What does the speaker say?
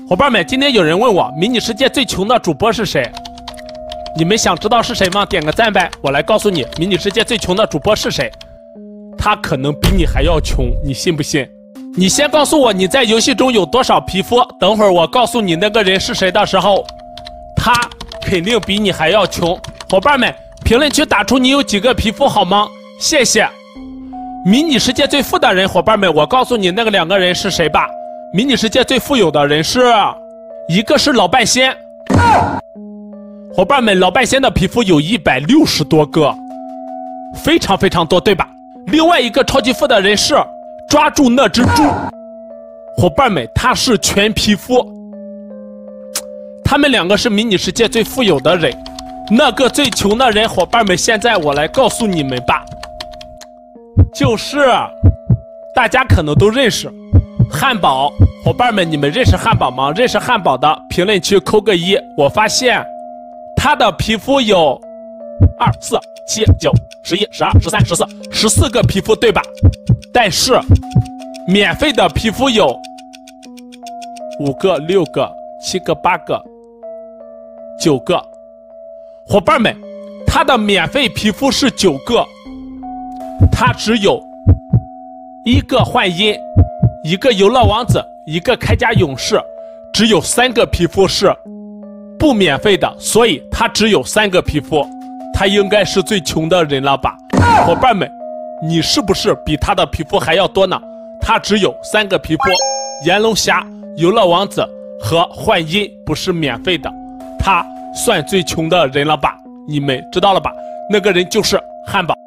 伙伴们，今天有人问我，迷你世界最穷的主播是谁？你们想知道是谁吗？点个赞呗！我来告诉你，迷你世界最穷的主播是谁？他可能比你还要穷，你信不信？你先告诉我你在游戏中有多少皮肤，等会儿我告诉你那个人是谁的时候，他肯定比你还要穷。伙伴们，评论区打出你有几个皮肤好吗？谢谢。迷你世界最富的人，伙伴们，我告诉你那个2个人是谁吧。迷你世界最富有的人是，一个是老半仙。伙伴们，老半仙的皮肤有160多个，非常非常多，对吧？另外一个超级富的人是抓住那只猪。伙伴们，他是全皮肤。他们2个是迷你世界最富有的人。那个最穷的人，伙伴们，现在我来告诉你们吧，就是大家可能都认识汉堡。伙伴们，你们认识汉堡吗？认识汉堡的评论区扣个1。我发现他的皮肤有2、4、7、9、11、12、13、14个皮肤，对吧？但是免费的皮肤有5个、6个、7个、8个、9个。伙伴们，他的免费皮肤是9个，他只有1个幻音，1个游乐王子，1个铠甲勇士，只有3个皮肤是不免费的，所以他只有3个皮肤，他应该是最穷的人了吧？伙伴们，你是不是比他的皮肤还要多呢？他只有3个皮肤，炎龙侠、游乐王子和幻音不是免费的，他算最穷的人了吧？你们知道了吧？那个人就是汉堡。